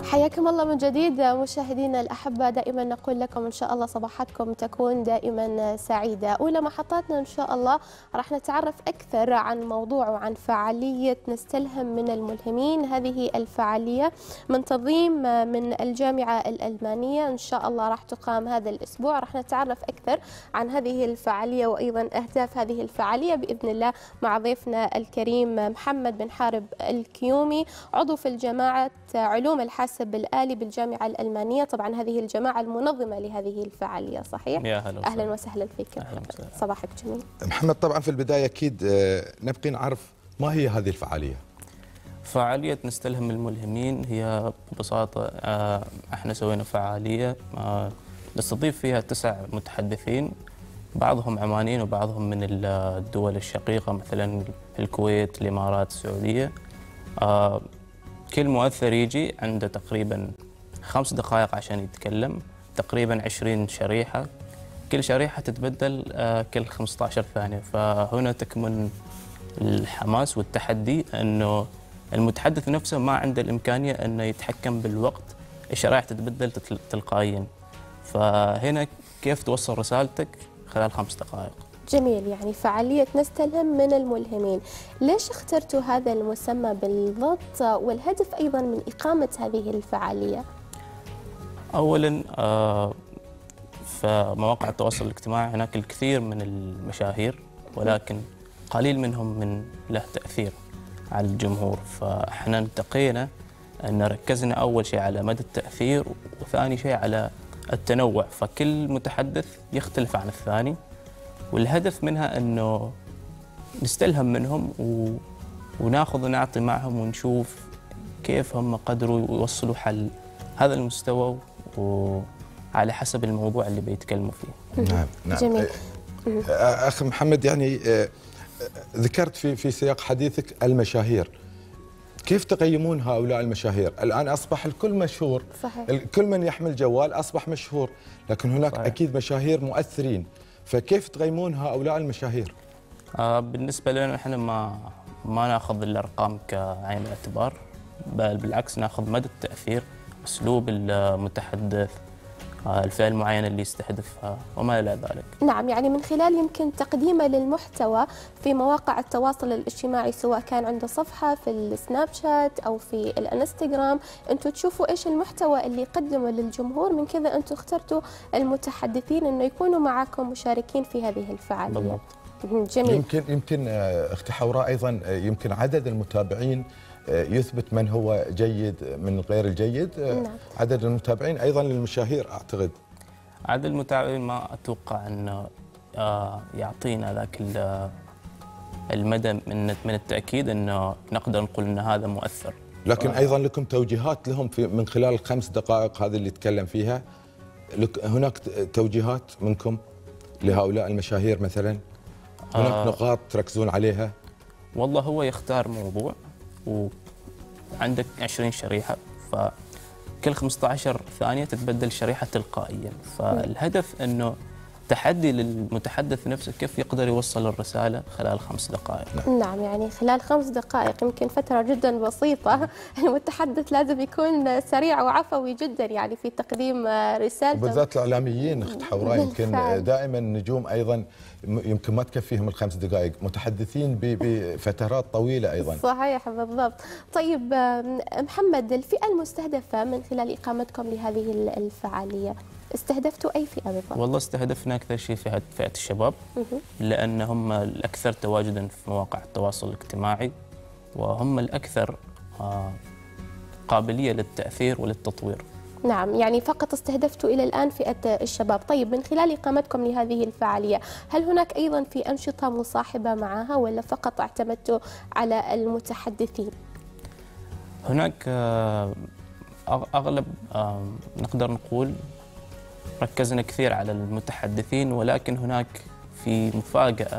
حياكم الله من جديد مشاهدينا الأحبة. دائما نقول لكم إن شاء الله صباحاتكم تكون دائما سعيدة. أولى محطاتنا إن شاء الله راح نتعرف أكثر عن موضوع وعن فعالية نستلهم من الملهمين. هذه الفعالية من تنظيم من الجامعة الألمانية، إن شاء الله راح تقام هذا الأسبوع. راح نتعرف أكثر عن هذه الفعالية وأيضا أهداف هذه الفعالية بإذن الله مع ضيفنا الكريم محمد بن حارب الكيومي، عضو في الجماعة علوم الحاسب الآلي بالجامعة الألمانية. طبعا هذه الجماعة المنظمة لهذه الفعالية، صحيح؟ يا أهلا وسهلا فيك. صباحك جميل. محمد، طبعا في البداية أكيد نبقي نعرف ما هي هذه الفعالية؟ فعالية نستلهم الملهمين هي ببساطة احنا سوينا فعالية نستضيف فيها 9 متحدثين، بعضهم عمانيين وبعضهم من الدول الشقيقة مثلا الكويت، الإمارات، السعودية. كل مؤثر يجي عنده تقريبا 5 دقائق عشان يتكلم، تقريبا 20 شريحة، كل شريحة تتبدل كل 15 ثانية. فهنا تكمن الحماس والتحدي أنه المتحدث نفسه ما عنده الإمكانية أنه يتحكم بالوقت، الشرائح تتبدل تلقائيا. فهنا كيف توصل رسالتك خلال 5 دقائق. جميل. يعني فعالية نستلهم من الملهمين، ليش اخترتوا هذا المسمى بالضبط، والهدف أيضا من إقامة هذه الفعالية؟ أولا في مواقع التواصل الاجتماعي هناك الكثير من المشاهير، ولكن قليل منهم من له تأثير على الجمهور. فاحنا انتقينا أن ركزنا أول شيء على مدى التأثير، وثاني شيء على التنوع، فكل متحدث يختلف عن الثاني، والهدف منها أنه نستلهم منهم وناخذ ونعطي معهم ونشوف كيف هم قدروا يوصلوا حل هذا المستوى وعلى حسب الموضوع اللي بيتكلموا فيه. نعم. جميل. أخ محمد، يعني ذكرت في سياق حديثك المشاهير، كيف تقيمون هؤلاء المشاهير؟ الآن أصبح الكل مشهور، صحيح. كل من يحمل جوال أصبح مشهور، لكن هناك صحيح. أكيد مشاهير مؤثرين، فكيف تقيمون هؤلاء المشاهير؟ بالنسبة لنا احنا ما ناخذ الأرقام كعين الاعتبار، بل بالعكس ناخذ مدى التأثير، أسلوب المتحدث، الفئة المعينة اللي يستهدفها وما إلى ذلك. نعم، يعني من خلال يمكن تقديمه للمحتوى في مواقع التواصل الاجتماعي، سواء كان عنده صفحة في السناب شات أو في الانستغرام، أنتم تشوفوا إيش المحتوى اللي يقدمه للجمهور، من كذا أنتم اخترتوا المتحدثين أنه يكونوا معكم مشاركين في هذه الفعالية. بالضبط. جميل. يمكن أختي حوراء أيضا يمكن عدد المتابعين يثبت من هو جيد من غير الجيد. نعم. عدد المتابعين أيضا للمشاهير أعتقد. عدد المتابعين ما أتوقع أنه يعطينا ذاك المدى من التأكيد أنه نقدر نقول أن هذا مؤثر. لكن أيضا لكم توجيهات لهم من خلال ال5 دقائق هذه اللي تكلم فيها، هناك توجيهات منكم لهؤلاء المشاهير مثلا؟ هناك نقاط تركزون عليها؟ والله هو يختار موضوع وعندك 20 شريحة، فكل 15 ثانية تتبدل شريحة تلقائيا. فالهدف أنه تحدي للمتحدث نفسه كيف يقدر يوصل الرسالة خلال 5 دقائق. نعم، يعني خلال 5 دقائق يمكن فترة جدا بسيطة، المتحدث لازم يكون سريع وعفوي جدا يعني في تقديم رسالته. بالذات الإعلاميين أخت حوراء يمكن دائما النجوم أيضا يمكن ما تكفيهم ال5 دقائق، متحدثين بفترات طويلة أيضا. صحيح بالضبط. طيب محمد، الفئة المستهدفة من خلال إقامتكم لهذه الفعالية استهدفتوا أي فئة بالضبط؟ والله استهدفنا أكثر شيء فئة الشباب، لأن هم الأكثر تواجداً في مواقع التواصل الاجتماعي، وهم الأكثر قابلية للتأثير وللتطوير. نعم، يعني فقط استهدفتوا إلى الآن فئة الشباب. طيب من خلال إقامتكم لهذه الفعالية، هل هناك أيضاً في أنشطة مصاحبة معها ولا فقط اعتمدتوا على المتحدثين؟ هناك أغلب نقدر نقول ركزنا كثير على المتحدثين، ولكن هناك في مفاجأة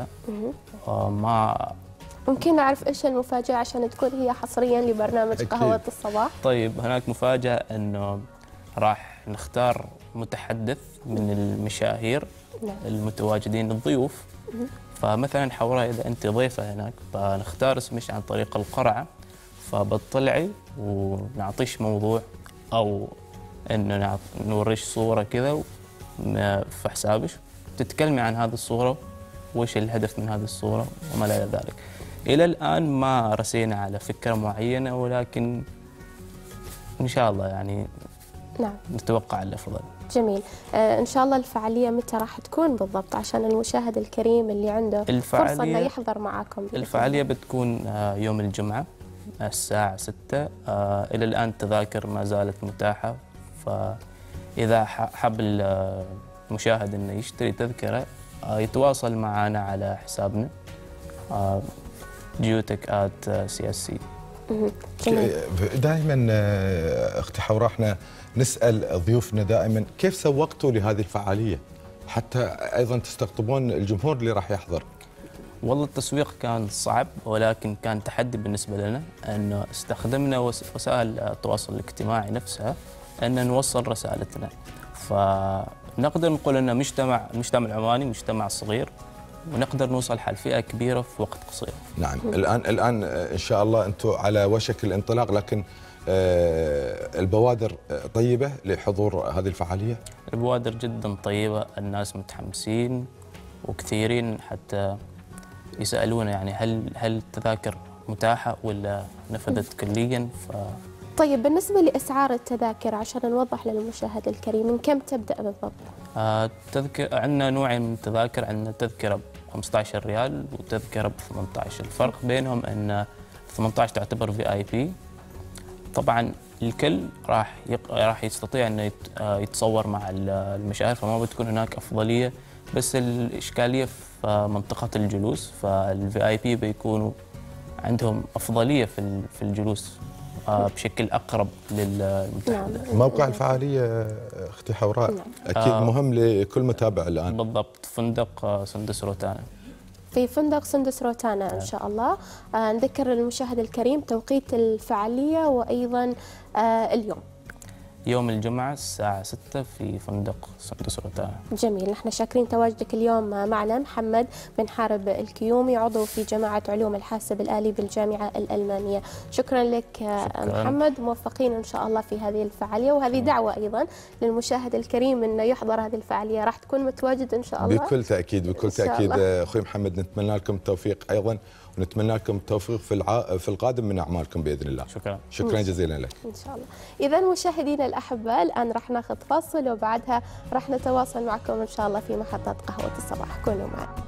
ممكن نعرف إيش المفاجأة عشان تكون هي حصرياً لبرنامج أكيد. قهوة الصباح. طيب هناك مفاجأة أنه راح نختار متحدث من المشاهير المتواجدين الضيوف. فمثلا حوراء إذا أنت ضيفة هناك فنختار اسمش عن طريق القرعة، فبتطلعي ونعطيش موضوع أو إنه نوريش صورة كذا في حسابك، تتكلمي عن هذه الصورة وإيش الهدف من هذه الصورة وما إلى ذلك. إلى الآن ما رسينا على فكرة معينة، ولكن إن شاء الله يعني نعم نتوقع الأفضل. جميل. إن شاء الله الفعالية متى راح تكون بالضبط عشان المشاهد الكريم اللي عنده فرصة إنه يحضر معاكم؟ الفعالية بتكون يوم الجمعة الساعة 6. إلى الآن التذاكر ما زالت متاحة، فإذا حب المشاهد إنه يشتري تذكرة يتواصل معنا على حسابنا geotech@csc. دائما اختي حوراء احنا نسال ضيوفنا دائما كيف سوقتوا لهذه الفعاليه حتى ايضا تستقطبون الجمهور اللي راح يحضر؟ والله التسويق كان صعب، ولكن كان تحدي بالنسبه لنا، انه استخدمنا وسائل التواصل الاجتماعي نفسها ان نوصل رسالتنا. فنقدر نقول ان مجتمع العماني مجتمع صغير، ونقدر نوصل حل فئة كبيرة في وقت قصير. نعم. الآن إن شاء الله أنتم على وشك الانطلاق، لكن البوادر طيبة لحضور هذه الفعالية؟ البوادر جدا طيبة، الناس متحمسين وكثيرين حتى يسألون يعني هل التذاكر متاحة ولا نفذت كليا. طيب بالنسبة لأسعار التذاكر عشان نوضح للمشاهد الكريم، من كم تبدأ بالضبط؟ عندنا نوعين من التذاكر، عندنا تذكرة ب 15 ريال وتذكرة ب 18. الفرق بينهم أن 18 تعتبر VIP. طبعا الكل راح يستطيع أنه يتصور مع المشاهير، فما بتكون هناك أفضلية، بس الإشكالية في منطقة الجلوس، فالVIP بيكونوا عندهم أفضلية في الجلوس بشكل أقرب للمتحدث. نعم. موقع الفعالية أختي حوراء نعم. أكيد مهم لكل متابع الآن. بالضبط، فندق سندس روتانا. في فندق سندس روتانا إن شاء الله. نذكر المشاهد الكريم توقيت الفعالية وأيضا اليوم. يوم الجمعة الساعة 6 في فندق سندس روتانا. جميل. نحن شاكرين تواجدك اليوم معنا محمد بن حارب الكيومي، عضو في جماعة علوم الحاسب الآلي بالجامعة الألمانية. شكرا لك شكرا. محمد، موفقين إن شاء الله في هذه الفعالية، وهذه دعوة أيضا للمشاهد الكريم أنه يحضر هذه الفعالية. راح تكون متواجد إن شاء الله؟ بكل تأكيد بكل تأكيد أخوي محمد، نتمنى لكم التوفيق أيضا، ونتمنى لكم التوفيق في القادم من أعمالكم بإذن الله. شكرا جزيلا لك. إن شاء الله. إذا مشاهدينا الأحباء، الآن راح ناخذ فاصل وبعدها راح نتواصل معكم إن شاء الله في محطة قهوة الصباح. كونوا معنا.